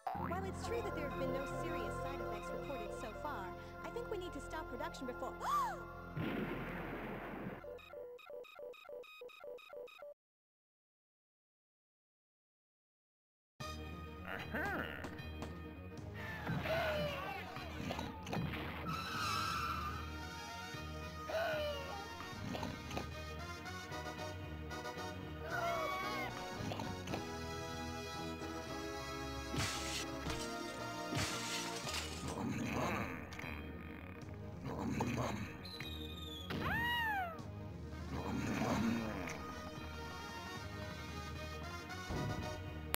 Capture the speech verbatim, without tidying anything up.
While it's true that there have been no serious side effects reported so far, I think we need to stop production before... Aha!